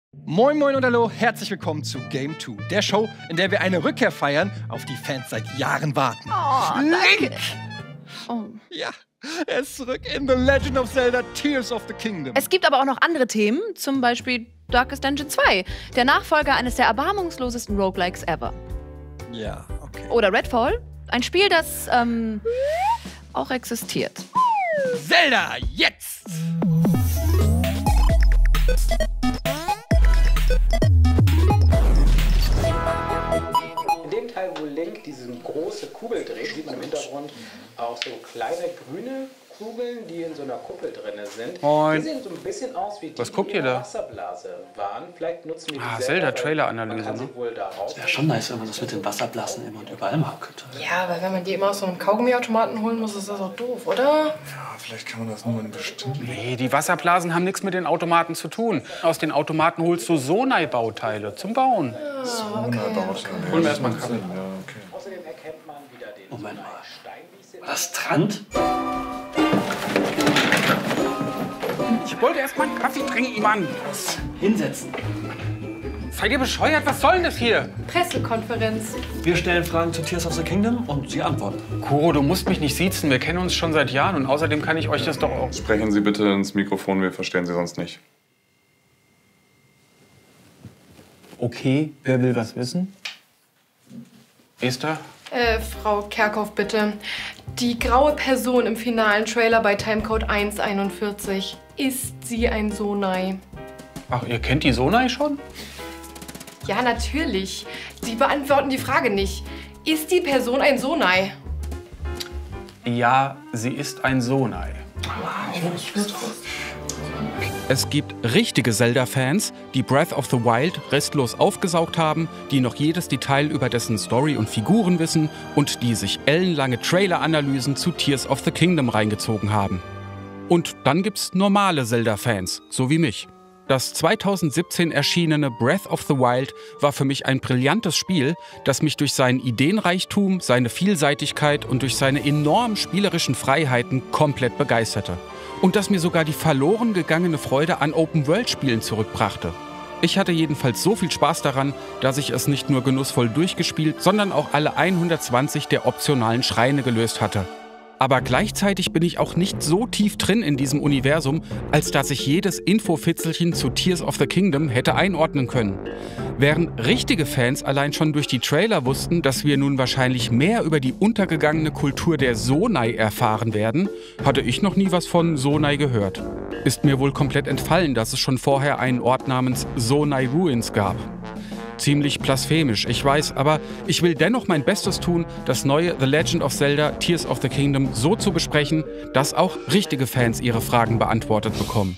Moin Moin und Hallo, herzlich willkommen zu Game 2, der Show, in der wir eine Rückkehr feiern, auf die Fans seit Jahren warten. Oh, Link! Oh. Ja, er ist zurück in The Legend of Zelda Tears of the Kingdom. Es gibt aber auch noch andere Themen, zum Beispiel Darkest Dungeon 2, der Nachfolger eines der erbarmungslosesten Roguelikes ever. Ja, okay. Oder Redfall, ein Spiel, das auch existiert. Zelda, jetzt! In dem Teil, wo Link diese große Kugel dreht, sieht man im Hintergrund auch so kleine grüne Kugeln, die in so einer Kuppel drin sind. Moin. Die sehen so ein bisschen aus wie die, Was guckt die ihr in der da? Wasserblase waren. Vielleicht nutzen wir die selber, Zelda-Trailer-Analyse, man kann ne? sie wohl da raus. Wäre schon nice, wenn man das mit den Wasserblasen immer und überall machen könnte. Ja, aber wenn man die immer aus so einem Kaugummiautomaten holen muss, ist das auch doof, oder? Ja, vielleicht kann man das nur in bestimmten... Nee, die Wasserblasen haben nichts mit den Automaten zu tun. Aus den Automaten holst du Sonai-Bauteile zum Bauen. Holen wir erstmal einen Kaffee. Ja, okay. Außerdem erkennt man wieder den Moment mal. Steinwiese. War das Trant? Ich wollte erst mal einen Kaffee trinken, Mann. Hinsetzen. Seid ihr bescheuert? Was soll denn das hier? Pressekonferenz. Wir stellen Fragen zu Tears of the Kingdom und Sie antworten. Kuro, du musst mich nicht siezen. Wir kennen uns schon seit Jahren. Und außerdem kann ich euch das doch auch... Sprechen Sie bitte ins Mikrofon, wir verstehen Sie sonst nicht. Okay, wer will was wissen? Esther? Frau Kerkhoff, bitte. Die graue Person im finalen Trailer bei Timecode 141. Ist sie ein Sonai? Ach, ihr kennt die Sonai schon? Ja, natürlich. Sie beantworten die Frage nicht. Ist die Person ein Sonai? Ja, sie ist ein Sonai. Es gibt richtige Zelda-Fans, die Breath of the Wild restlos aufgesaugt haben, die noch jedes Detail über dessen Story und Figuren wissen und die sich ellenlange Trailer-Analysen zu Tears of the Kingdom reingezogen haben. Und dann gibt's normale Zelda-Fans, so wie mich. Das 2017 erschienene Breath of the Wild war für mich ein brillantes Spiel, das mich durch seinen Ideenreichtum, seine Vielseitigkeit und durch seine enormen spielerischen Freiheiten komplett begeisterte. Und das mir sogar die verloren gegangene Freude an Open-World-Spielen zurückbrachte. Ich hatte jedenfalls so viel Spaß daran, dass ich es nicht nur genussvoll durchgespielt, sondern auch alle 120 der optionalen Schreine gelöst hatte. Aber gleichzeitig bin ich auch nicht so tief drin in diesem Universum, als dass ich jedes Infofitzelchen zu Tears of the Kingdom hätte einordnen können. Während richtige Fans allein schon durch die Trailer wussten, dass wir nun wahrscheinlich mehr über die untergegangene Kultur der Sonai erfahren werden, hatte ich noch nie was von Sonai gehört. Ist mir wohl komplett entfallen, dass es schon vorher einen Ort namens Sonai Ruins gab. Ziemlich blasphemisch, ich weiß, aber ich will dennoch mein Bestes tun, das neue The Legend of Zelda Tears of the Kingdom so zu besprechen, dass auch richtige Fans ihre Fragen beantwortet bekommen.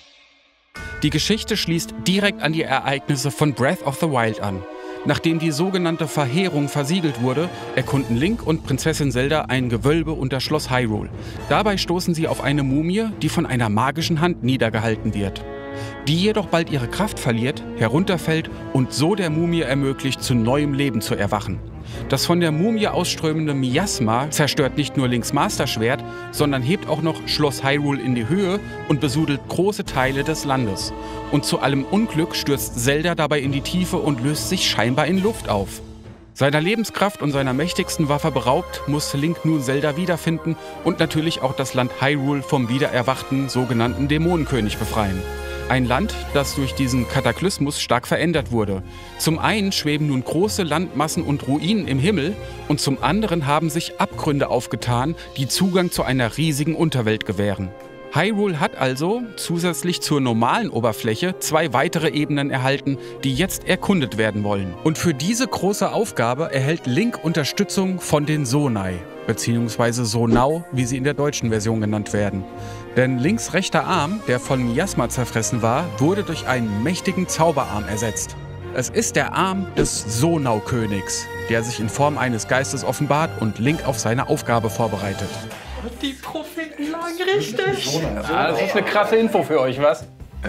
Die Geschichte schließt direkt an die Ereignisse von Breath of the Wild an. Nachdem die sogenannte Verheerung versiegelt wurde, erkunden Link und Prinzessin Zelda ein Gewölbe unter Schloss Hyrule. Dabei stoßen sie auf eine Mumie, die von einer magischen Hand niedergehalten wird. Die jedoch bald ihre Kraft verliert, herunterfällt und so der Mumie ermöglicht, zu neuem Leben zu erwachen. Das von der Mumie ausströmende Miasma zerstört nicht nur Links Masterschwert, sondern hebt auch noch Schloss Hyrule in die Höhe und besudelt große Teile des Landes. Und zu allem Unglück stürzt Zelda dabei in die Tiefe und löst sich scheinbar in Luft auf. Seiner Lebenskraft und seiner mächtigsten Waffe beraubt, muss Link nun Zelda wiederfinden und natürlich auch das Land Hyrule vom wiedererwachten sogenannten Dämonenkönig befreien. Ein Land, das durch diesen Kataklysmus stark verändert wurde. Zum einen schweben nun große Landmassen und Ruinen im Himmel und zum anderen haben sich Abgründe aufgetan, die Zugang zu einer riesigen Unterwelt gewähren. Hyrule hat also zusätzlich zur normalen Oberfläche 2 weitere Ebenen erhalten, die jetzt erkundet werden wollen. Und für diese große Aufgabe erhält Link Unterstützung von den Sonai, beziehungsweise Sonau, wie sie in der deutschen Version genannt werden. Denn Links rechter Arm, der von Miasma zerfressen war, wurde durch einen mächtigen Zauberarm ersetzt. Es ist der Arm des Sonau-Königs, der sich in Form eines Geistes offenbart und Link auf seine Aufgabe vorbereitet. Die Propheten lagen richtig. Ja, das ist eine krasse Info für euch, was?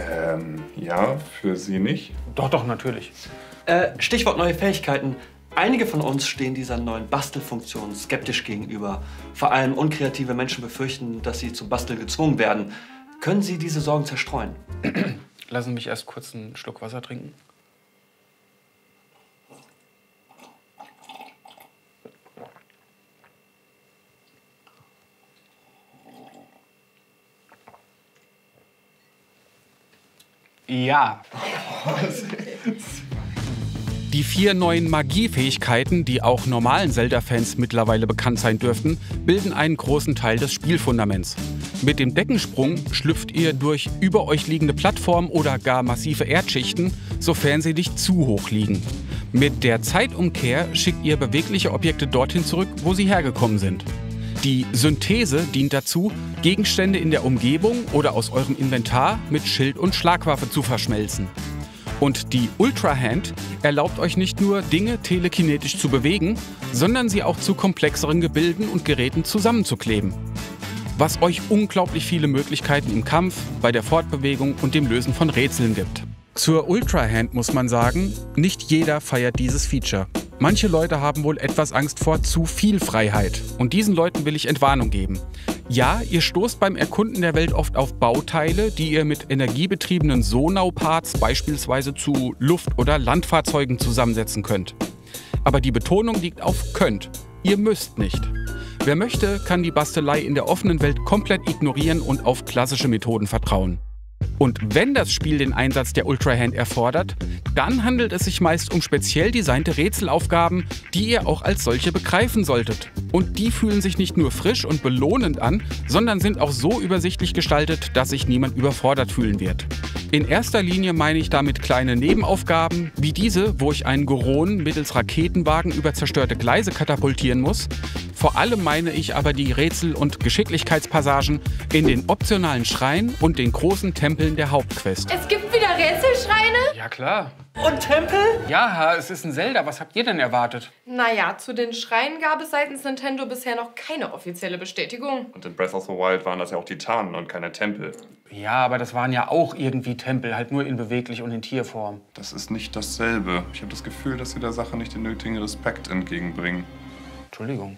Ja, für Sie nicht. Doch, natürlich. Stichwort neue Fähigkeiten. Einige von uns stehen dieser neuen Bastelfunktion skeptisch gegenüber. Vor allem unkreative Menschen befürchten, dass sie zum Basteln gezwungen werden. Können Sie diese Sorgen zerstreuen? Lassen Sie mich erst kurz einen Schluck Wasser trinken. Ja. Die 4 neuen Magiefähigkeiten, die auch normalen Zelda-Fans mittlerweile bekannt sein dürften, bilden einen großen Teil des Spielfundaments. Mit dem Deckensprung schlüpft ihr durch über euch liegende Plattformen oder gar massive Erdschichten, sofern sie nicht zu hoch liegen. Mit der Zeitumkehr schickt ihr bewegliche Objekte dorthin zurück, wo sie hergekommen sind. Die Synthese dient dazu, Gegenstände in der Umgebung oder aus eurem Inventar mit Schild und Schlagwaffe zu verschmelzen. Und die Ultra Hand erlaubt euch nicht nur, Dinge telekinetisch zu bewegen, sondern sie auch zu komplexeren Gebilden und Geräten zusammenzukleben. Was euch unglaublich viele Möglichkeiten im Kampf, bei der Fortbewegung und dem Lösen von Rätseln gibt. Zur Ultra Hand muss man sagen, nicht jeder feiert dieses Feature. Manche Leute haben wohl etwas Angst vor zu viel Freiheit. Und diesen Leuten will ich Entwarnung geben. Ja, ihr stoßt beim Erkunden der Welt oft auf Bauteile, die ihr mit energiebetriebenen Sonau-Parts beispielsweise zu Luft- oder Landfahrzeugen zusammensetzen könnt. Aber die Betonung liegt auf könnt. Ihr müsst nicht. Wer möchte, kann die Bastelei in der offenen Welt komplett ignorieren und auf klassische Methoden vertrauen. Und wenn das Spiel den Einsatz der Ultra Hand erfordert, dann handelt es sich meist um speziell designte Rätselaufgaben, die ihr auch als solche begreifen solltet. Und die fühlen sich nicht nur frisch und belohnend an, sondern sind auch so übersichtlich gestaltet, dass sich niemand überfordert fühlen wird. In erster Linie meine ich damit kleine Nebenaufgaben, wie diese, wo ich einen Goron mittels Raketenwagen über zerstörte Gleise katapultieren muss. Vor allem meine ich aber die Rätsel- und Geschicklichkeitspassagen in den optionalen Schreinen und den großen Tempeln der Hauptquest. Es gibt wieder Rätselschreine? Ja, klar. Und Tempel? Ja, es ist ein Zelda. Was habt ihr denn erwartet? Naja, zu den Schreinen gab es seitens Nintendo bisher noch keine offizielle Bestätigung. Und in Breath of the Wild waren das ja auch Titanen und keine Tempel. Ja, aber das waren ja auch irgendwie Tempel, halt nur in beweglich und in Tierform. Das ist nicht dasselbe. Ich habe das Gefühl, dass sie der Sache nicht den nötigen Respekt entgegenbringen. Entschuldigung.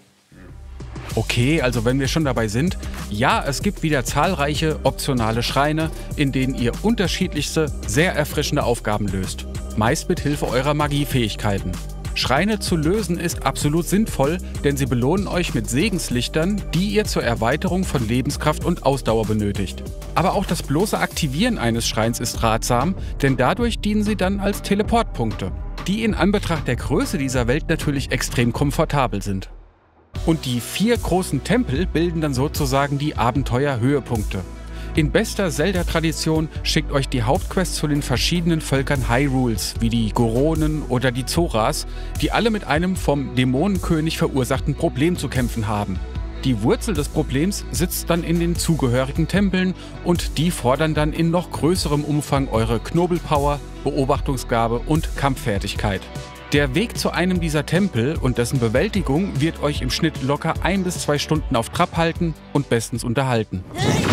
Okay, also wenn wir schon dabei sind, ja, es gibt wieder zahlreiche optionale Schreine, in denen ihr unterschiedlichste, sehr erfrischende Aufgaben löst. Meist mit Hilfe eurer Magiefähigkeiten. Schreine zu lösen ist absolut sinnvoll, denn sie belohnen euch mit Segenslichtern, die ihr zur Erweiterung von Lebenskraft und Ausdauer benötigt. Aber auch das bloße Aktivieren eines Schreins ist ratsam, denn dadurch dienen sie dann als Teleportpunkte, die in Anbetracht der Größe dieser Welt natürlich extrem komfortabel sind. Und die 4 großen Tempel bilden dann sozusagen die Abenteuerhöhepunkte. In bester Zelda-Tradition schickt euch die Hauptquest zu den verschiedenen Völkern Hyrules, wie die Goronen oder die Zoras, die alle mit einem vom Dämonenkönig verursachten Problem zu kämpfen haben. Die Wurzel des Problems sitzt dann in den zugehörigen Tempeln und die fordern dann in noch größerem Umfang eure Knobelpower, Beobachtungsgabe und Kampffertigkeit. Der Weg zu einem dieser Tempel und dessen Bewältigung wird euch im Schnitt locker 1 bis 2 Stunden auf Trab halten und bestens unterhalten.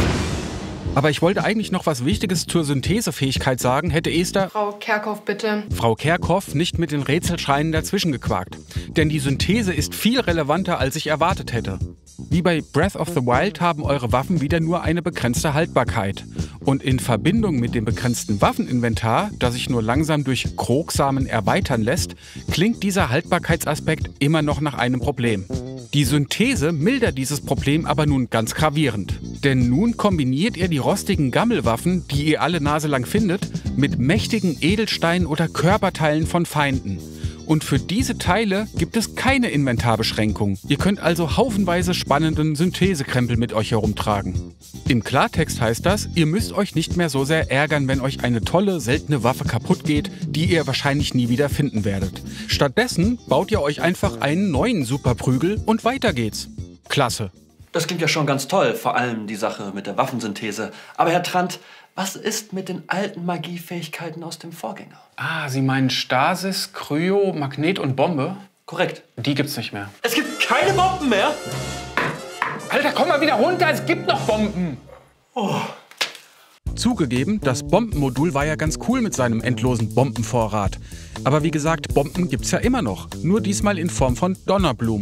Aber ich wollte eigentlich noch was Wichtiges zur Synthesefähigkeit sagen, hätte Esther... Frau Kerkhoff, bitte. Frau Kerkhoff nicht mit den Rätselschreinen dazwischen gequakt. Denn die Synthese ist viel relevanter, als ich erwartet hätte. Wie bei Breath of the Wild haben eure Waffen wieder nur eine begrenzte Haltbarkeit. Und in Verbindung mit dem begrenzten Waffeninventar, das sich nur langsam durch Krogsamen erweitern lässt, klingt dieser Haltbarkeitsaspekt immer noch nach einem Problem. Die Synthese mildert dieses Problem aber nun ganz gravierend. Denn nun kombiniert ihr die rostigen Gammelwaffen, die ihr alle naselang findet, mit mächtigen Edelsteinen oder Körperteilen von Feinden. Und für diese Teile gibt es keine Inventarbeschränkung. Ihr könnt also haufenweise spannenden Synthesekrempel mit euch herumtragen. Im Klartext heißt das, ihr müsst euch nicht mehr so sehr ärgern, wenn euch eine tolle, seltene Waffe kaputt geht, die ihr wahrscheinlich nie wieder finden werdet. Stattdessen baut ihr euch einfach einen neuen Superprügel und weiter geht's. Klasse. Das klingt ja schon ganz toll, vor allem die Sache mit der Waffensynthese. Aber Herr Trant, was ist mit den alten Magiefähigkeiten aus dem Vorgänger? Ah, Sie meinen Stasis, Kryo, Magnet und Bombe? Korrekt. Die gibt's nicht mehr. Es gibt keine Bomben mehr? Alter, komm mal wieder runter, es gibt noch Bomben! Oh. Zugegeben, das Bombenmodul war ja ganz cool mit seinem endlosen Bombenvorrat. Aber wie gesagt, Bomben gibt's ja immer noch. Nur diesmal in Form von Donnerblumen.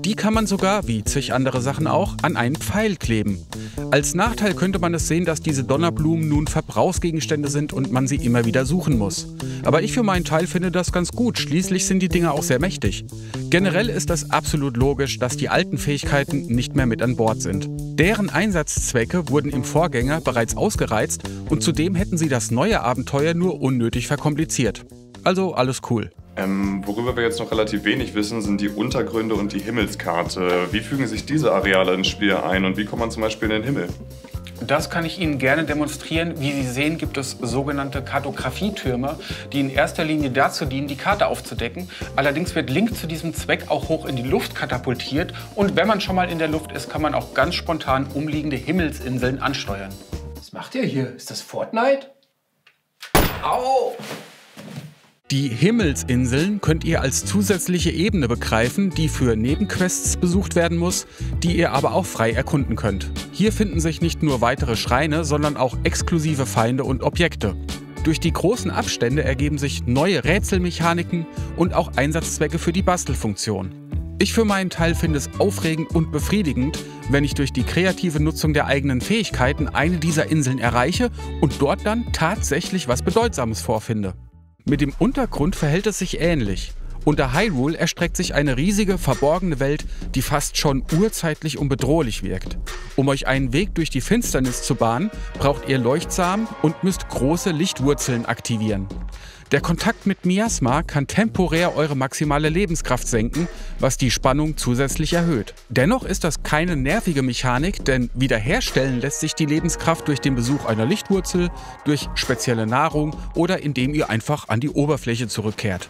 Die kann man sogar, wie zig andere Sachen auch, an einen Pfeil kleben. Als Nachteil könnte man es sehen, dass diese Donnerblumen nun Verbrauchsgegenstände sind und man sie immer wieder suchen muss. Aber ich für meinen Teil finde das ganz gut, schließlich sind die Dinger auch sehr mächtig. Generell ist es absolut logisch, dass die alten Fähigkeiten nicht mehr mit an Bord sind. Deren Einsatzzwecke wurden im Vorgänger bereits ausgereizt und zudem hätten sie das neue Abenteuer nur unnötig verkompliziert. Also alles cool. Worüber wir jetzt noch relativ wenig wissen, sind die Untergründe und die Himmelskarte. Wie fügen sich diese Areale ins Spiel ein und wie kommt man zum Beispiel in den Himmel? Das kann ich Ihnen gerne demonstrieren. Wie Sie sehen, gibt es sogenannte Kartografietürme, die in erster Linie dazu dienen, die Karte aufzudecken. Allerdings wird Link zu diesem Zweck auch hoch in die Luft katapultiert. Und wenn man schon mal in der Luft ist, kann man auch ganz spontan umliegende Himmelsinseln ansteuern. Was macht ihr hier? Ist das Fortnite? Au! Die Himmelsinseln könnt ihr als zusätzliche Ebene begreifen, die für Nebenquests besucht werden muss, die ihr aber auch frei erkunden könnt. Hier finden sich nicht nur weitere Schreine, sondern auch exklusive Feinde und Objekte. Durch die großen Abstände ergeben sich neue Rätselmechaniken und auch Einsatzzwecke für die Bastelfunktion. Ich für meinen Teil finde es aufregend und befriedigend, wenn ich durch die kreative Nutzung der eigenen Fähigkeiten eine dieser Inseln erreiche und dort dann tatsächlich was Bedeutsames vorfinde. Mit dem Untergrund verhält es sich ähnlich. Unter Hyrule erstreckt sich eine riesige, verborgene Welt, die fast schon urzeitlich und bedrohlich wirkt. Um euch einen Weg durch die Finsternis zu bahnen, braucht ihr Leuchtsamen und müsst große Lichtwurzeln aktivieren. Der Kontakt mit Miasma kann temporär eure maximale Lebenskraft senken, was die Spannung zusätzlich erhöht. Dennoch ist das keine nervige Mechanik, denn wiederherstellen lässt sich die Lebenskraft durch den Besuch einer Lichtwurzel, durch spezielle Nahrung oder indem ihr einfach an die Oberfläche zurückkehrt.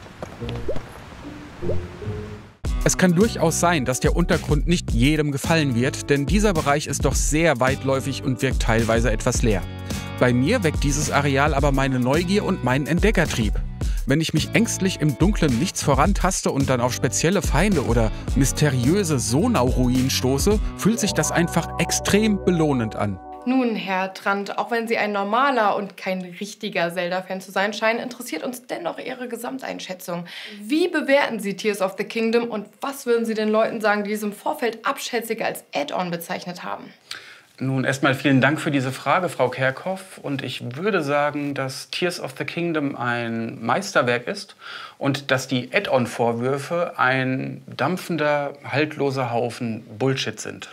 Es kann durchaus sein, dass der Untergrund nicht jedem gefallen wird, denn dieser Bereich ist doch sehr weitläufig und wirkt teilweise etwas leer. Bei mir weckt dieses Areal aber meine Neugier und meinen Entdeckertrieb. Wenn ich mich ängstlich im dunklen Nichts vorantaste und dann auf spezielle Feinde oder mysteriöse Sonau-Ruinen stoße, fühlt sich das einfach extrem belohnend an. Nun, Herr Trant, auch wenn Sie ein normaler und kein richtiger Zelda-Fan zu sein scheinen, interessiert uns dennoch Ihre Gesamteinschätzung. Wie bewerten Sie Tears of the Kingdom und was würden Sie den Leuten sagen, die es im Vorfeld abschätzig als Add-on bezeichnet haben? Nun, erstmal vielen Dank für diese Frage, Frau Kerkhoff. Und ich würde sagen, dass Tears of the Kingdom ein Meisterwerk ist und dass die Add-on-Vorwürfe ein dampfender, haltloser Haufen Bullshit sind.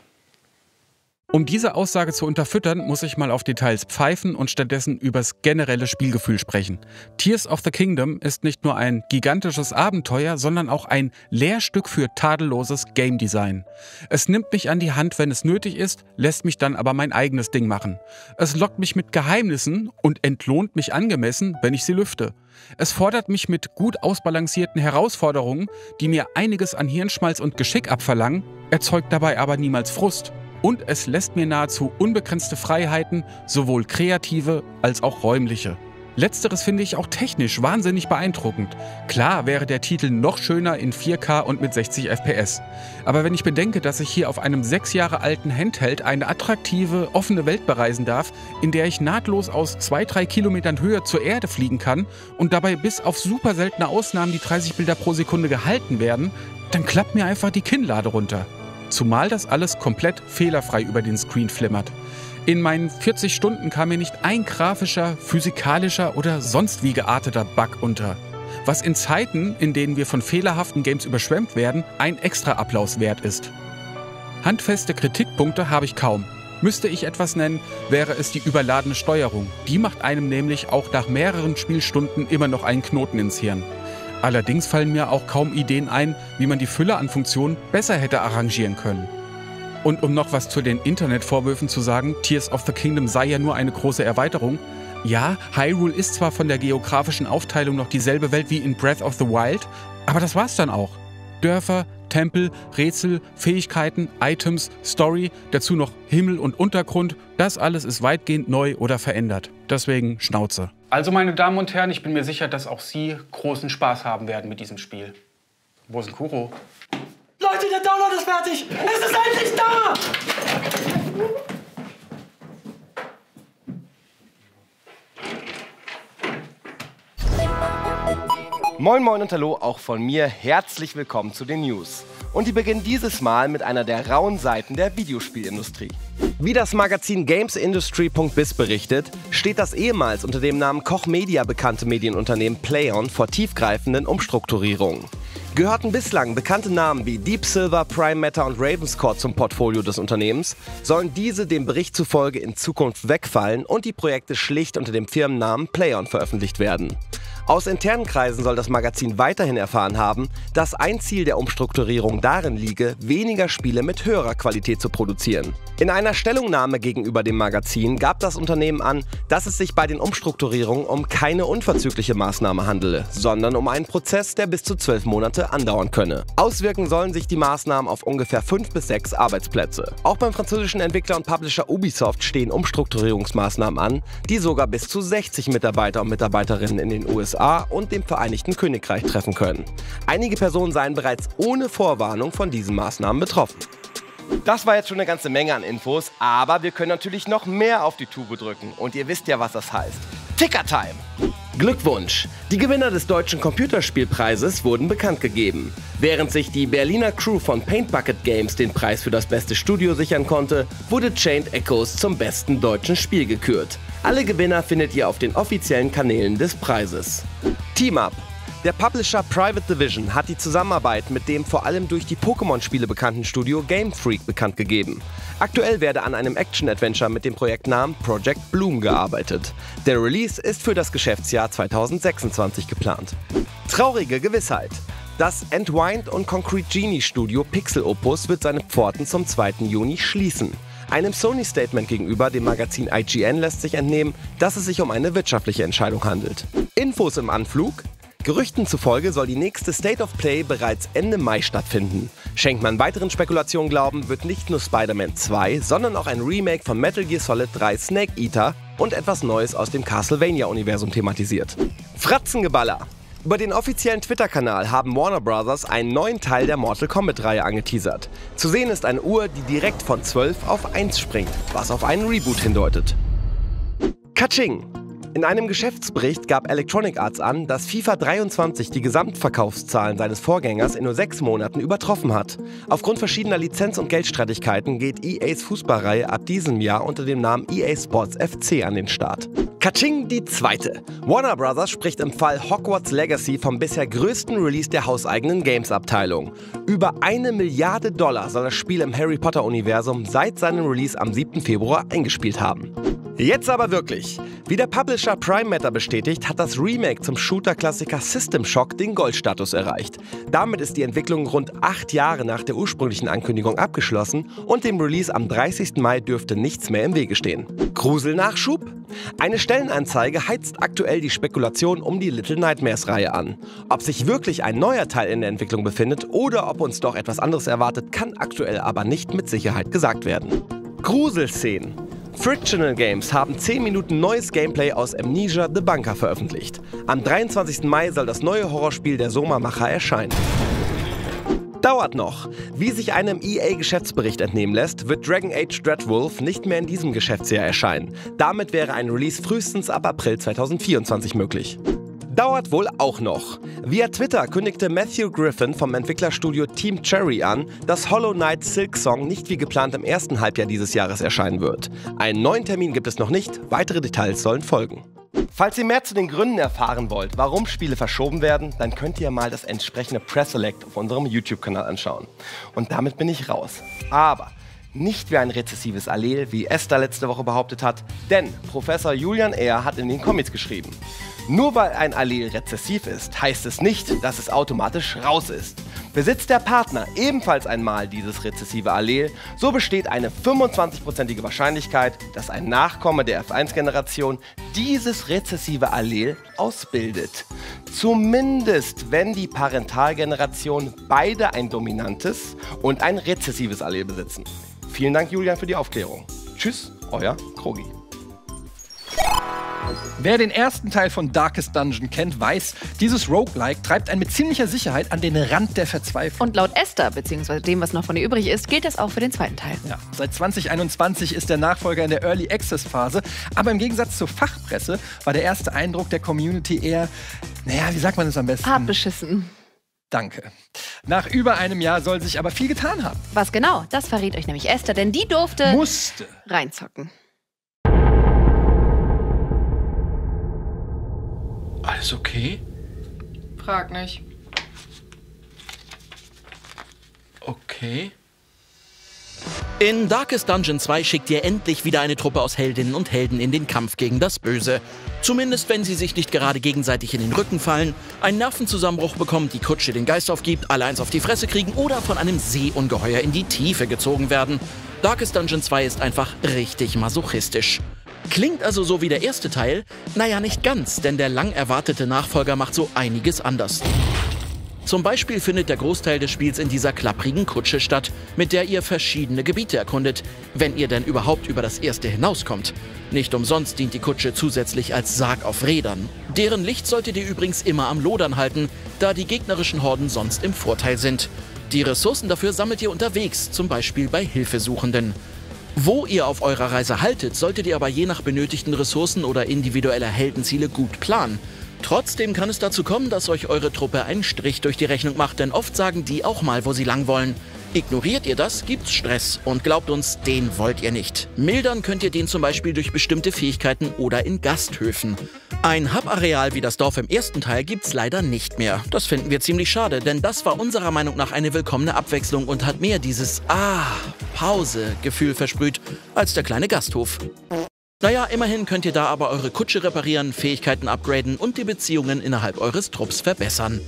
Um diese Aussage zu unterfüttern, muss ich mal auf Details pfeifen und stattdessen übers generelle Spielgefühl sprechen. Tears of the Kingdom ist nicht nur ein gigantisches Abenteuer, sondern auch ein Lehrstück für tadelloses Game Design. Es nimmt mich an die Hand, wenn es nötig ist, lässt mich dann aber mein eigenes Ding machen. Es lockt mich mit Geheimnissen und entlohnt mich angemessen, wenn ich sie lüfte. Es fordert mich mit gut ausbalancierten Herausforderungen, die mir einiges an Hirnschmalz und Geschick abverlangen, erzeugt dabei aber niemals Frust. Und es lässt mir nahezu unbegrenzte Freiheiten, sowohl kreative als auch räumliche. Letzteres finde ich auch technisch wahnsinnig beeindruckend. Klar wäre der Titel noch schöner in 4K und mit 60 FPS. Aber wenn ich bedenke, dass ich hier auf einem 6 Jahre alten Handheld eine attraktive, offene Welt bereisen darf, in der ich nahtlos aus 2-3 Kilometern Höhe zur Erde fliegen kann und dabei bis auf super seltene Ausnahmen die 30 Bilder pro Sekunde gehalten werden, dann klappt mir einfach die Kinnlade runter. Zumal das alles komplett fehlerfrei über den Screen flimmert. In meinen 40 Stunden kam mir nicht ein grafischer, physikalischer oder sonst wie gearteter Bug unter. Was in Zeiten, in denen wir von fehlerhaften Games überschwemmt werden, ein extra Applaus wert ist. Handfeste Kritikpunkte habe ich kaum. Müsste ich etwas nennen, wäre es die überladene Steuerung. Die macht einem nämlich auch nach mehreren Spielstunden immer noch einen Knoten ins Hirn. Allerdings fallen mir auch kaum Ideen ein, wie man die Fülle an Funktionen besser hätte arrangieren können. Und um noch was zu den Internetvorwürfen zu sagen, Tears of the Kingdom sei ja nur eine große Erweiterung. Ja, Hyrule ist zwar von der geografischen Aufteilung noch dieselbe Welt wie in Breath of the Wild, aber das war's dann auch. Dörfer, Tempel, Rätsel, Fähigkeiten, Items, Story, dazu noch Himmel und Untergrund, das alles ist weitgehend neu oder verändert. Deswegen Schnauze. Also, meine Damen und Herren, ich bin mir sicher, dass auch Sie großen Spaß haben werden mit diesem Spiel. Wo ist denn Kuro? Leute, der Download ist fertig! Es ist endlich da! Moin Moin und Hallo, auch von mir herzlich willkommen zu den News. Und die beginnen dieses Mal mit einer der rauen Seiten der Videospielindustrie. Wie das Magazin GamesIndustry.biz berichtet, steht das ehemals unter dem Namen Koch Media bekannte Medienunternehmen PlayOn vor tiefgreifenden Umstrukturierungen. Gehörten bislang bekannte Namen wie Deep Silver, Prime Matter und Ravenscourt zum Portfolio des Unternehmens, sollen diese dem Bericht zufolge in Zukunft wegfallen und die Projekte schlicht unter dem Firmennamen PlayOn veröffentlicht werden. Aus internen Kreisen soll das Magazin weiterhin erfahren haben, dass ein Ziel der Umstrukturierung darin liege, weniger Spiele mit höherer Qualität zu produzieren. In einer Stellungnahme gegenüber dem Magazin gab das Unternehmen an, dass es sich bei den Umstrukturierungen um keine unverzügliche Maßnahme handele, sondern um einen Prozess, der bis zu 12 Monate andauern könne. Auswirken sollen sich die Maßnahmen auf ungefähr 5 bis 6 Arbeitsplätze. Auch beim französischen Entwickler und Publisher Ubisoft stehen Umstrukturierungsmaßnahmen an, die sogar bis zu 60 Mitarbeiter und Mitarbeiterinnen in den USA und dem Vereinigten Königreich treffen können. Einige Personen seien bereits ohne Vorwarnung von diesen Maßnahmen betroffen. Das war jetzt schon eine ganze Menge an Infos, aber wir können natürlich noch mehr auf die Tube drücken. Und ihr wisst ja, was das heißt. Ticker-Time! Glückwunsch! Die Gewinner des Deutschen Computerspielpreises wurden bekannt gegeben. Während sich die Berliner Crew von Paint Bucket Games den Preis für das beste Studio sichern konnte, wurde Chained Echoes zum besten deutschen Spiel gekürt. Alle Gewinner findet ihr auf den offiziellen Kanälen des Preises. Team Up. Der Publisher Private Division hat die Zusammenarbeit mit dem vor allem durch die Pokémon-Spiele bekannten Studio Game Freak bekannt gegeben. Aktuell werde an einem Action-Adventure mit dem Projektnamen Project Bloom gearbeitet. Der Release ist für das Geschäftsjahr 2026 geplant. Traurige Gewissheit. Das Entwined und Concrete Genie Studio Pixel Opus wird seine Pforten zum 2. Juni schließen. Einem Sony-Statement gegenüber dem Magazin IGN lässt sich entnehmen, dass es sich um eine wirtschaftliche Entscheidung handelt. Infos im Anflug? Gerüchten zufolge soll die nächste State of Play bereits Ende Mai stattfinden. Schenkt man weiteren Spekulationen Glauben, wird nicht nur Spider-Man 2, sondern auch ein Remake von Metal Gear Solid 3 Snake Eater und etwas Neues aus dem Castlevania-Universum thematisiert. Fratzengeballer! Über den offiziellen Twitter-Kanal haben Warner Bros. Einen neuen Teil der Mortal Kombat-Reihe angeteasert. Zu sehen ist eine Uhr, die direkt von 12 auf 1 springt, was auf einen Reboot hindeutet. Katsching! In einem Geschäftsbericht gab Electronic Arts an, dass FIFA 23 die Gesamtverkaufszahlen seines Vorgängers in nur 6 Monaten übertroffen hat. Aufgrund verschiedener Lizenz- und Geldstreitigkeiten geht EAs Fußballreihe ab diesem Jahr unter dem Namen EA Sports FC an den Start. Katsching die zweite. Warner Bros. Spricht im Fall Hogwarts Legacy vom bisher größten Release der hauseigenen Games-Abteilung. Über $1 Milliarde soll das Spiel im Harry Potter-Universum seit seinem Release am 7. Februar eingespielt haben. Jetzt aber wirklich. Wie der Publisher Prime Matter bestätigt, hat das Remake zum Shooter-Klassiker System Shock den Goldstatus erreicht. Damit ist die Entwicklung rund 8 Jahre nach der ursprünglichen Ankündigung abgeschlossen und dem Release am 30. Mai dürfte nichts mehr im Wege stehen. Gruselnachschub? Eine Stellenanzeige heizt aktuell die Spekulation um die Little Nightmares-Reihe an. Ob sich wirklich ein neuer Teil in der Entwicklung befindet oder ob uns doch etwas anderes erwartet, kann aktuell aber nicht mit Sicherheit gesagt werden. Gruselszenen. Frictional Games haben 10 Minuten neues Gameplay aus Amnesia: The Bunker veröffentlicht. Am 23. Mai soll das neue Horrorspiel der Soma-Macher erscheinen. Dauert noch. Wie sich einem EA-Geschäftsbericht entnehmen lässt, wird Dragon Age Dreadwolf nicht mehr in diesem Geschäftsjahr erscheinen. Damit wäre ein Release frühestens ab April 2024 möglich. Dauert wohl auch noch. Via Twitter kündigte Matthew Griffin vom Entwicklerstudio Team Cherry an, dass Hollow Knight Silksong nicht wie geplant im ersten Halbjahr dieses Jahres erscheinen wird. Einen neuen Termin gibt es noch nicht, weitere Details sollen folgen. Falls ihr mehr zu den Gründen erfahren wollt, warum Spiele verschoben werden, dann könnt ihr mal das entsprechende Press Select auf unserem YouTube-Kanal anschauen. Und damit bin ich raus. Aber nicht wie ein rezessives Allel, wie Esther letzte Woche behauptet hat, denn Professor Julian Ehr hat in den Comics geschrieben: Nur weil ein Allel rezessiv ist, heißt es nicht, dass es automatisch raus ist. Besitzt der Partner ebenfalls einmal dieses rezessive Allel, so besteht eine 25%ige Wahrscheinlichkeit, dass ein Nachkomme der F1-Generation dieses rezessive Allel ausbildet. Zumindest wenn die Parentalgeneration beide ein dominantes und ein rezessives Allel besitzen. Vielen Dank, Julian, für die Aufklärung. Tschüss, euer Krogi. Wer den ersten Teil von Darkest Dungeon kennt, weiß, dieses Roguelike treibt einen mit ziemlicher Sicherheit an den Rand der Verzweiflung. Und laut Esther, beziehungsweise dem, was noch von ihr übrig ist, gilt das auch für den zweiten Teil. Ja, seit 2021 ist der Nachfolger in der Early Access Phase, aber im Gegensatz zur Fachpresse war der erste Eindruck der Community eher, naja, wie sagt man das am besten? Hart beschissen. Danke. Nach über einem Jahr soll sich aber viel getan haben. Was genau? Das verrät euch nämlich Esther, denn die musste reinzocken. Alles okay? Frag nicht. Okay. In Darkest Dungeon 2 schickt ihr endlich wieder eine Truppe aus Heldinnen und Helden in den Kampf gegen das Böse. Zumindest wenn sie sich nicht gerade gegenseitig in den Rücken fallen, einen Nervenzusammenbruch bekommen, die Kutsche den Geist aufgibt, alle eins auf die Fresse kriegen oder von einem Seeungeheuer in die Tiefe gezogen werden. Darkest Dungeon 2 ist einfach richtig masochistisch. Klingt also so wie der erste Teil? Naja, nicht ganz, denn der lang erwartete Nachfolger macht so einiges anders. Zum Beispiel findet der Großteil des Spiels in dieser klapprigen Kutsche statt, mit der ihr verschiedene Gebiete erkundet, wenn ihr denn überhaupt über das erste hinauskommt. Nicht umsonst dient die Kutsche zusätzlich als Sarg auf Rädern. Deren Licht solltet ihr übrigens immer am Lodern halten, da die gegnerischen Horden sonst im Vorteil sind. Die Ressourcen dafür sammelt ihr unterwegs, zum Beispiel bei Hilfesuchenden. Wo ihr auf eurer Reise haltet, solltet ihr aber je nach benötigten Ressourcen oder individueller Heldenziele gut planen. Trotzdem kann es dazu kommen, dass euch eure Truppe einen Strich durch die Rechnung macht, denn oft sagen die auch mal, wo sie lang wollen. Ignoriert ihr das, gibt's Stress und glaubt uns, den wollt ihr nicht. Mildern könnt ihr den zum Beispiel durch bestimmte Fähigkeiten oder in Gasthöfen. Ein Hub-Areal wie das Dorf im ersten Teil gibt's leider nicht mehr. Das finden wir ziemlich schade, denn das war unserer Meinung nach eine willkommene Abwechslung und hat mehr dieses Pause-Gefühl versprüht als der kleine Gasthof. Naja, immerhin könnt ihr da aber eure Kutsche reparieren, Fähigkeiten upgraden und die Beziehungen innerhalb eures Trupps verbessern.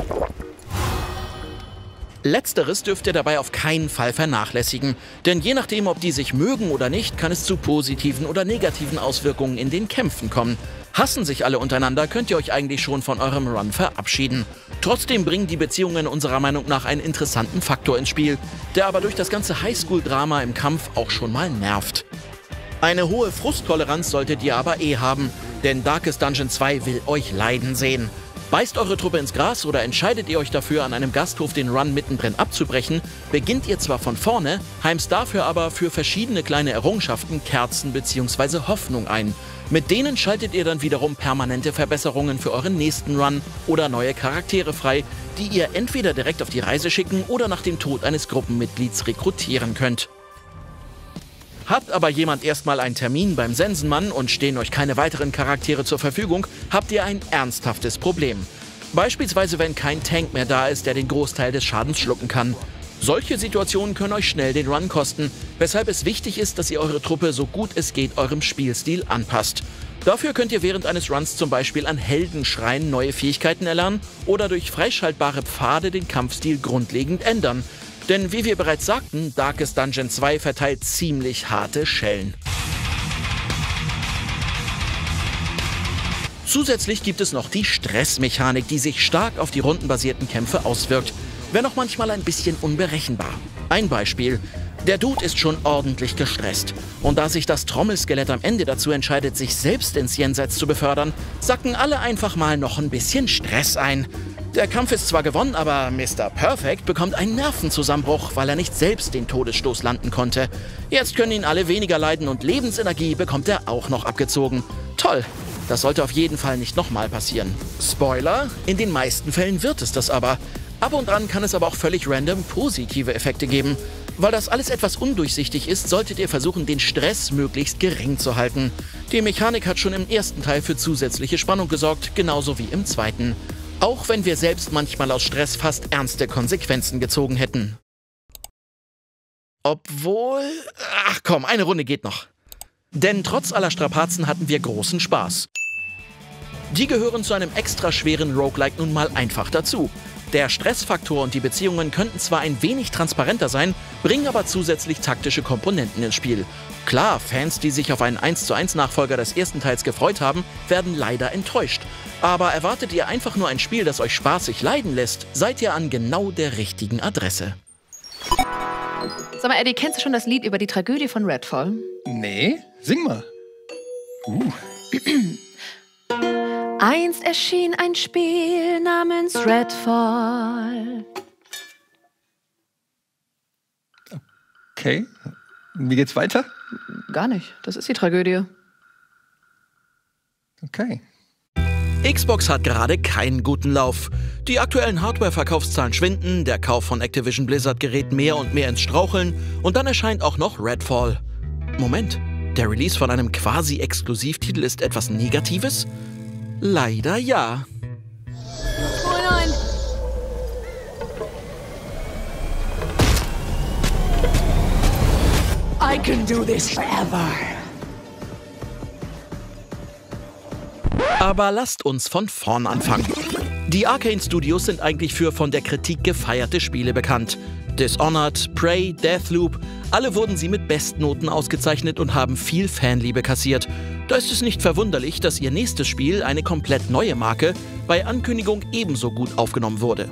Letzteres dürft ihr dabei auf keinen Fall vernachlässigen, denn je nachdem, ob die sich mögen oder nicht, kann es zu positiven oder negativen Auswirkungen in den Kämpfen kommen. Hassen sich alle untereinander, könnt ihr euch eigentlich schon von eurem Run verabschieden. Trotzdem bringen die Beziehungen unserer Meinung nach einen interessanten Faktor ins Spiel, der aber durch das ganze Highschool-Drama im Kampf auch schon mal nervt. Eine hohe Frusttoleranz solltet ihr aber haben, denn Darkest Dungeon 2 will euch leiden sehen. Beißt eure Truppe ins Gras oder entscheidet ihr euch dafür, an einem Gasthof den Run mittendrin abzubrechen, beginnt ihr zwar von vorne, heimst dafür aber für verschiedene kleine Errungenschaften Kerzen bzw. Hoffnung ein. Mit denen schaltet ihr dann wiederum permanente Verbesserungen für euren nächsten Run oder neue Charaktere frei, die ihr entweder direkt auf die Reise schicken oder nach dem Tod eines Gruppenmitglieds rekrutieren könnt. Habt aber jemand erstmal einen Termin beim Sensenmann und stehen euch keine weiteren Charaktere zur Verfügung, habt ihr ein ernsthaftes Problem. Beispielsweise, wenn kein Tank mehr da ist, der den Großteil des Schadens schlucken kann. Solche Situationen können euch schnell den Run kosten, weshalb es wichtig ist, dass ihr eure Truppe so gut es geht eurem Spielstil anpasst. Dafür könnt ihr während eines Runs zum Beispiel an Heldenschreien neue Fähigkeiten erlernen oder durch freischaltbare Pfade den Kampfstil grundlegend ändern. Denn wie wir bereits sagten, Darkest Dungeon 2 verteilt ziemlich harte Schellen. Zusätzlich gibt es noch die Stressmechanik, die sich stark auf die rundenbasierten Kämpfe auswirkt, wenn auch manchmal ein bisschen unberechenbar. Ein Beispiel: Der Dude ist schon ordentlich gestresst. Und da sich das Trommelskelett am Ende dazu entscheidet, sich selbst ins Jenseits zu befördern, sacken alle einfach mal noch ein bisschen Stress ein. Der Kampf ist zwar gewonnen, aber Mr. Perfect bekommt einen Nervenzusammenbruch, weil er nicht selbst den Todesstoß landen konnte. Jetzt können ihn alle weniger leiden und Lebensenergie bekommt er auch noch abgezogen. Toll! Das sollte auf jeden Fall nicht nochmal passieren. Spoiler, in den meisten Fällen wird es das aber. Ab und an kann es aber auch völlig random positive Effekte geben. Weil das alles etwas undurchsichtig ist, solltet ihr versuchen, den Stress möglichst gering zu halten. Die Mechanik hat schon im ersten Teil für zusätzliche Spannung gesorgt, genauso wie im zweiten. Auch wenn wir selbst manchmal aus Stress fast ernste Konsequenzen gezogen hätten. Obwohl... Ach komm, eine Runde geht noch. Denn trotz aller Strapazen hatten wir großen Spaß. Die gehören zu einem extra schweren Roguelike nun mal einfach dazu. Der Stressfaktor und die Beziehungen könnten zwar ein wenig transparenter sein, bringen aber zusätzlich taktische Komponenten ins Spiel. Klar, Fans, die sich auf einen 1:1 Nachfolger des ersten Teils gefreut haben, werden leider enttäuscht. Aber erwartet ihr einfach nur ein Spiel, das euch spaßig leiden lässt, seid ihr an genau der richtigen Adresse. Sag mal, Eddie, kennst du schon das Lied über die Tragödie von Redfall? Nee, sing mal. Einst erschien ein Spiel namens Redfall. Okay, wie geht's weiter? Gar nicht, das ist die Tragödie. Okay. Xbox hat gerade keinen guten Lauf. Die aktuellen Hardware-Verkaufszahlen schwinden, der Kauf von Activision Blizzard gerät mehr und mehr ins Straucheln und dann erscheint auch noch Redfall. Moment, der Release von einem quasi Exklusivtitel ist etwas Negatives? Leider ja. What's going on? I can do this forever. Aber lasst uns von vorn anfangen. Die Arcane Studios sind eigentlich für von der Kritik gefeierte Spiele bekannt. Dishonored, Prey, Deathloop, alle wurden sie mit Bestnoten ausgezeichnet und haben viel Fanliebe kassiert. Da ist es nicht verwunderlich, dass ihr nächstes Spiel, eine komplett neue Marke, bei Ankündigung ebenso gut aufgenommen wurde.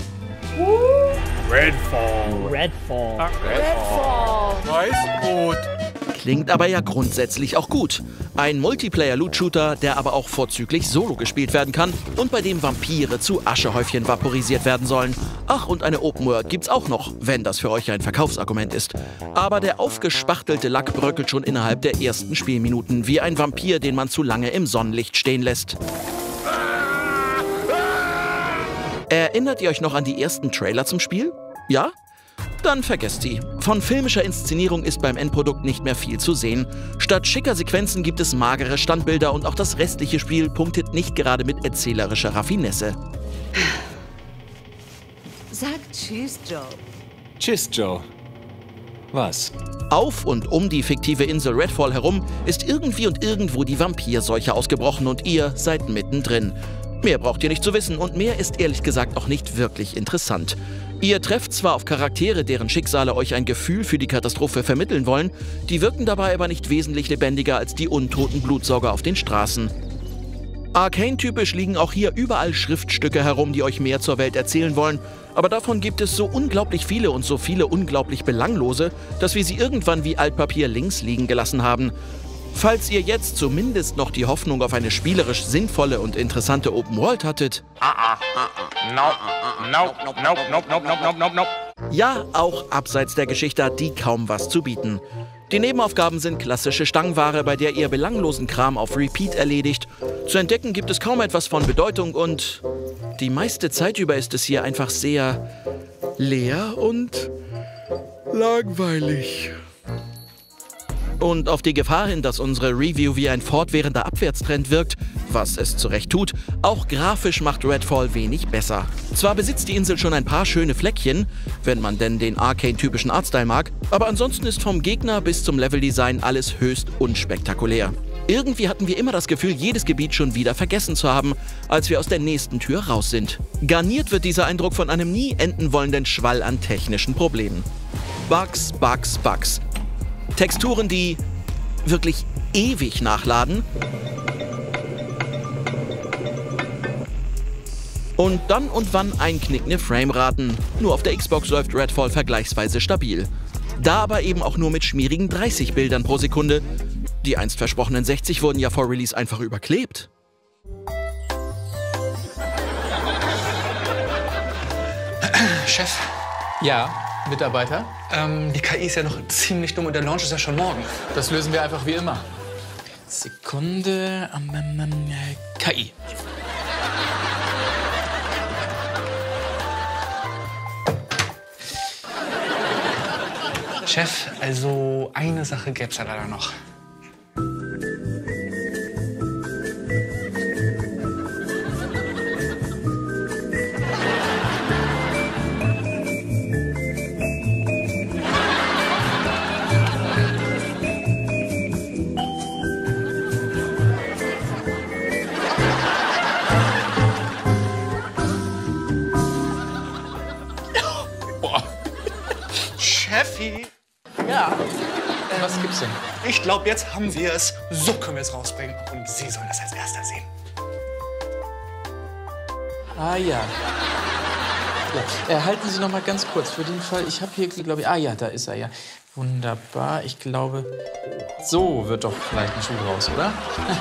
Redfall. Weißbrot. Klingt aber ja grundsätzlich auch gut. Ein Multiplayer-Loot-Shooter, der aber auch vorzüglich solo gespielt werden kann und bei dem Vampire zu Aschehäufchen vaporisiert werden sollen. Ach, und eine Open World gibt's auch noch, wenn das für euch ein Verkaufsargument ist. Aber der aufgespachtelte Lack bröckelt schon innerhalb der ersten Spielminuten, wie ein Vampir, den man zu lange im Sonnenlicht stehen lässt. Erinnert ihr euch noch an die ersten Trailer zum Spiel? Ja? Dann vergesst sie. Von filmischer Inszenierung ist beim Endprodukt nicht mehr viel zu sehen. Statt schicker Sequenzen gibt es magere Standbilder und auch das restliche Spiel punktet nicht gerade mit erzählerischer Raffinesse. Sag Tschüss, Joe. Tschüss, Joe. Was? Auf und um die fiktive Insel Redfall herum ist irgendwie und irgendwo die Vampirseuche ausgebrochen und ihr seid mittendrin. Mehr braucht ihr nicht zu wissen und mehr ist ehrlich gesagt auch nicht wirklich interessant. Ihr trefft zwar auf Charaktere, deren Schicksale euch ein Gefühl für die Katastrophe vermitteln wollen, die wirken dabei aber nicht wesentlich lebendiger als die untoten Blutsauger auf den Straßen. Arcane-typisch liegen auch hier überall Schriftstücke herum, die euch mehr zur Welt erzählen wollen, aber davon gibt es so unglaublich viele und so viele unglaublich belanglose, dass wir sie irgendwann wie Altpapier links liegen gelassen haben. Falls ihr jetzt zumindest noch die Hoffnung auf eine spielerisch sinnvolle und interessante Open World hattet, ja, auch abseits der Geschichte hat die kaum was zu bieten. Die Nebenaufgaben sind klassische Stangenware, bei der ihr belanglosen Kram auf Repeat erledigt. Zu entdecken gibt es kaum etwas von Bedeutung und die meiste Zeit über ist es hier einfach sehr leer und langweilig. Und auf die Gefahr hin, dass unsere Review wie ein fortwährender Abwärtstrend wirkt, was es zu Recht tut, auch grafisch macht Redfall wenig besser. Zwar besitzt die Insel schon ein paar schöne Fleckchen, wenn man denn den Arcane-typischen Artstyle mag, aber ansonsten ist vom Gegner bis zum Leveldesign alles höchst unspektakulär. Irgendwie hatten wir immer das Gefühl, jedes Gebiet schon wieder vergessen zu haben, als wir aus der nächsten Tür raus sind. Garniert wird dieser Eindruck von einem nie enden wollenden Schwall an technischen Problemen. Bugs, Bugs, Bugs. Texturen, die wirklich ewig nachladen. Und dann und wann einknickende Frameraten. Nur auf der Xbox läuft Redfall vergleichsweise stabil. Da aber eben auch nur mit schmierigen 30 Bildern pro Sekunde. Die einst versprochenen 60 wurden ja vor Release einfach überklebt. Chef. Ja, Mitarbeiter? Die KI ist ja noch ziemlich dumm und der Launch ist ja schon morgen. Das lösen wir einfach wie immer. Sekunde. KI. Chef, also eine Sache gäbe es ja leider noch. Chefi! Ja. Was gibt's denn? Ich glaube, jetzt haben wir es. So können wir es rausbringen. Und Sie sollen das als Erster sehen. Ah ja. Ja. Halten Sie noch mal ganz kurz für den Fall. Ich habe hier, glaube ich, ah ja, da ist er ja. Wunderbar. Ich glaube, so wird doch vielleicht ein Schuh draus, oder?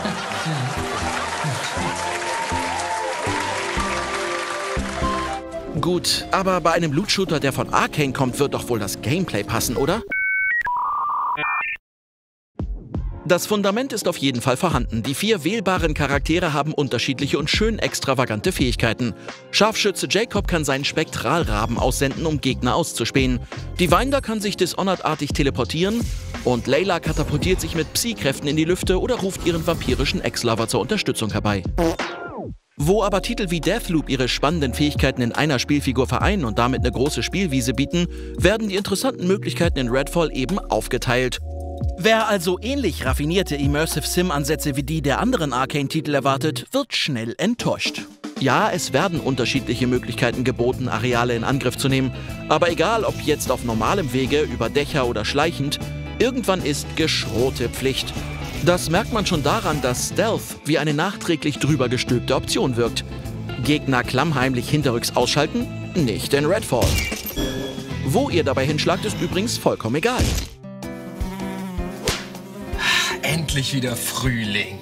Gut, aber bei einem Loot-Shooter, der von Arcane kommt, wird doch wohl das Gameplay passen, oder? Das Fundament ist auf jeden Fall vorhanden. Die 4 wählbaren Charaktere haben unterschiedliche und schön extravagante Fähigkeiten. Scharfschütze Jacob kann seinen Spektralraben aussenden, um Gegner auszuspähen. Divinder kann sich Dishonored-artig teleportieren und Layla katapultiert sich mit Psi-Kräften in die Lüfte oder ruft ihren vampirischen Ex-Lover zur Unterstützung herbei. Wo aber Titel wie Deathloop ihre spannenden Fähigkeiten in einer Spielfigur vereinen und damit eine große Spielwiese bieten, werden die interessanten Möglichkeiten in Redfall eben aufgeteilt. Wer also ähnlich raffinierte Immersive Sim-Ansätze wie die der anderen Arcane-Titel erwartet, wird schnell enttäuscht. Ja, es werden unterschiedliche Möglichkeiten geboten, Areale in Angriff zu nehmen, aber egal ob jetzt auf normalem Wege, über Dächer oder schleichend, irgendwann ist Geschrote Pflicht. Das merkt man schon daran, dass Stealth wie eine nachträglich drüber gestülpte Option wirkt. Gegner klammheimlich hinterrücks ausschalten? Nicht in Redfall. Wo ihr dabei hinschlagt, ist übrigens vollkommen egal. Endlich wieder Frühling.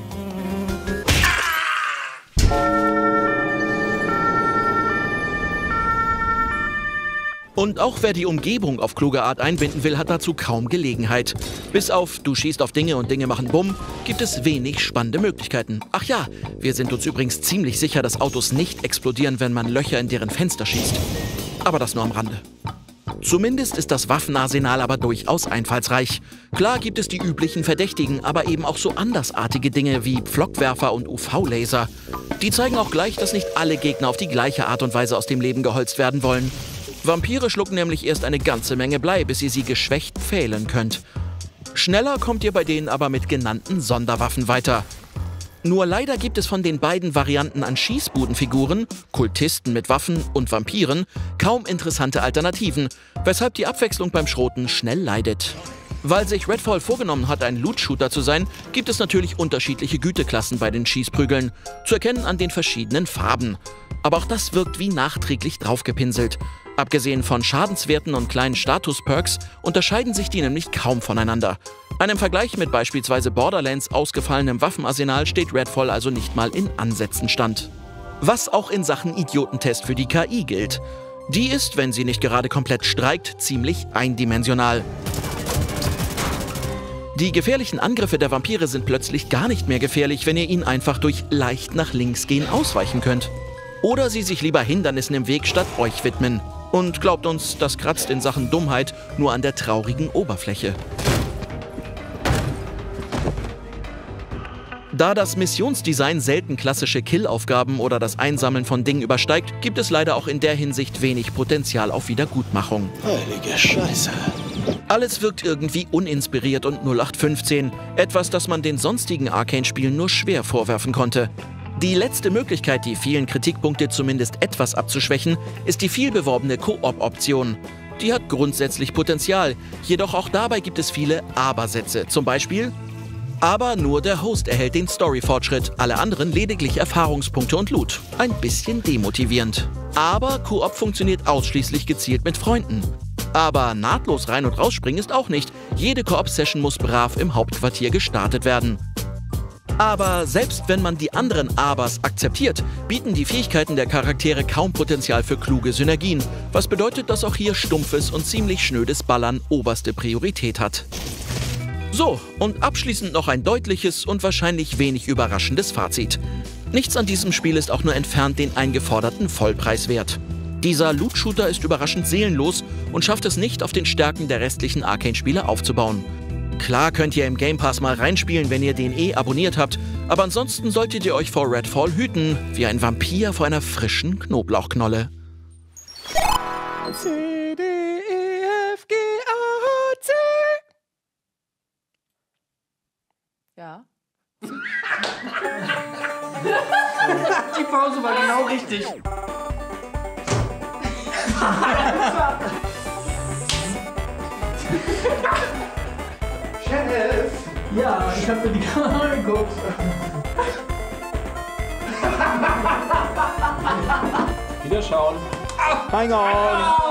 Und auch wer die Umgebung auf kluge Art einbinden will, hat dazu kaum Gelegenheit. Bis auf du schießt auf Dinge und Dinge machen Bumm, gibt es wenig spannende Möglichkeiten. Ach ja, wir sind uns übrigens ziemlich sicher, dass Autos nicht explodieren, wenn man Löcher in deren Fenster schießt. Aber das nur am Rande. Zumindest ist das Waffenarsenal aber durchaus einfallsreich. Klar gibt es die üblichen Verdächtigen, aber eben auch so andersartige Dinge wie Pflockwerfer und UV-Laser. Die zeigen auch gleich, dass nicht alle Gegner auf die gleiche Art und Weise aus dem Leben geholzt werden wollen. Vampire schlucken nämlich erst eine ganze Menge Blei, bis ihr sie geschwächt pfählen könnt. Schneller kommt ihr bei denen aber mit genannten Sonderwaffen weiter. Nur leider gibt es von den beiden Varianten an Schießbudenfiguren, Kultisten mit Waffen und Vampiren, kaum interessante Alternativen, weshalb die Abwechslung beim Schroten schnell leidet. Weil sich Redfall vorgenommen hat, ein Loot-Shooter zu sein, gibt es natürlich unterschiedliche Güteklassen bei den Schießprügeln, zu erkennen an den verschiedenen Farben. Aber auch das wirkt wie nachträglich draufgepinselt. Abgesehen von Schadenswerten und kleinen Status-Perks unterscheiden sich die nämlich kaum voneinander. Einem Vergleich mit beispielsweise Borderlands ausgefallenem Waffenarsenal steht Redfall also nicht mal in Ansätzen stand. Was auch in Sachen Idiotentest für die KI gilt. Die ist, wenn sie nicht gerade komplett streikt, ziemlich eindimensional. Die gefährlichen Angriffe der Vampire sind plötzlich gar nicht mehr gefährlich, wenn ihr ihnen einfach durch leicht nach links gehen ausweichen könnt. Oder sie sich lieber Hindernissen im Weg statt euch widmen. Und glaubt uns, das kratzt in Sachen Dummheit nur an der traurigen Oberfläche. Da das Missionsdesign selten klassische Kill-Aufgaben oder das Einsammeln von Dingen übersteigt, gibt es leider auch in der Hinsicht wenig Potenzial auf Wiedergutmachung. Heilige Scheiße. Alles wirkt irgendwie uninspiriert und 0815, etwas, das man den sonstigen Arcane-Spielen nur schwer vorwerfen konnte. Die letzte Möglichkeit, die vielen Kritikpunkte zumindest etwas abzuschwächen, ist die vielbeworbene Koop-Option. Die hat grundsätzlich Potenzial, jedoch auch dabei gibt es viele Aber-Sätze. Zum Beispiel: aber nur der Host erhält den Story-Fortschritt, alle anderen lediglich Erfahrungspunkte und Loot. Ein bisschen demotivierend. Aber Koop funktioniert ausschließlich gezielt mit Freunden. Aber nahtlos rein- und rausspringen ist auch nicht. Jede Koop-Session muss brav im Hauptquartier gestartet werden. Aber selbst wenn man die anderen Abers akzeptiert, bieten die Fähigkeiten der Charaktere kaum Potenzial für kluge Synergien, was bedeutet, dass auch hier stumpfes und ziemlich schnödes Ballern oberste Priorität hat. So, und abschließend noch ein deutliches und wahrscheinlich wenig überraschendes Fazit. Nichts an diesem Spiel ist auch nur entfernt den eingeforderten Vollpreis wert. Dieser Loot-Shooter ist überraschend seelenlos und schafft es nicht, auf den Stärken der restlichen Arcane-Spiele aufzubauen. Klar könnt ihr im Game Pass mal reinspielen, wenn ihr den abonniert habt, aber ansonsten solltet ihr euch vor Redfall hüten, wie ein Vampir vor einer frischen Knoblauchknolle. C, D, E, F, G, A, C. Ja. Die Pause war genau richtig. Chef! Ja, ich hab mir die Kamera angeguckt. Wiederschauen. Hang on.